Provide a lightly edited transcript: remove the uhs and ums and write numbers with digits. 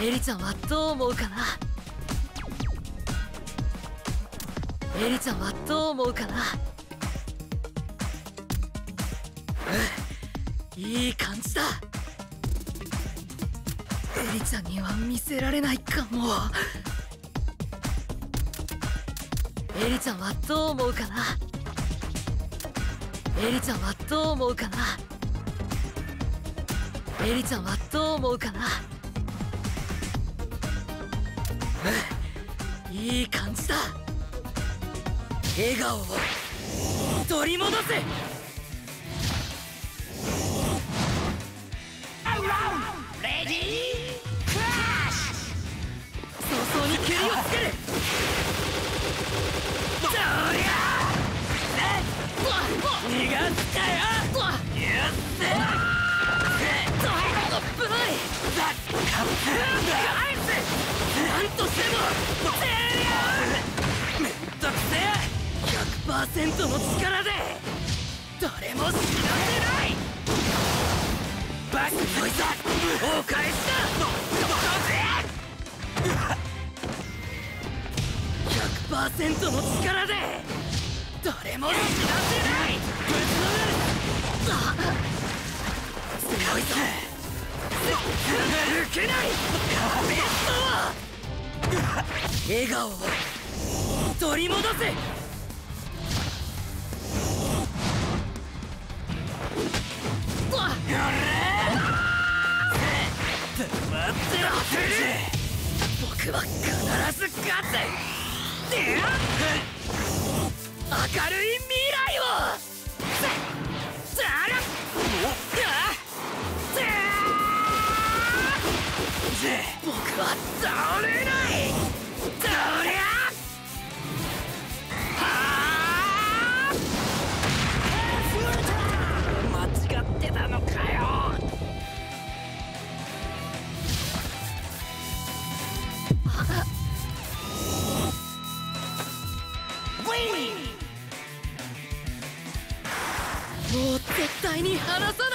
エリちゃんはどう思うかな。エリちゃんはどう思うかな。いい感じだ。エリちゃんには見せられないかも。エリちゃんはどう思うかな。エリちゃんはどう思うかな。エリちゃんはどう思うかな。いい感じだ。笑顔を取り戻せ。レディークラッシュ。早々に蹴りをつける。どりゃ逃がしたよ。ゆって危ない。返せ。なんとしてもめんどくせえ。100% の力で誰も死なせない。バックこいつお返しだ。100% の力で誰も死なせない。ぶちのめる。強いぞ。抜けない。ベストは笑顔を取り戻せ。待ってろ。僕は必ず勝つ。明るい未来を。僕は倒れない。倒れゃ間違ってたのかよ。もう絶対に離さない。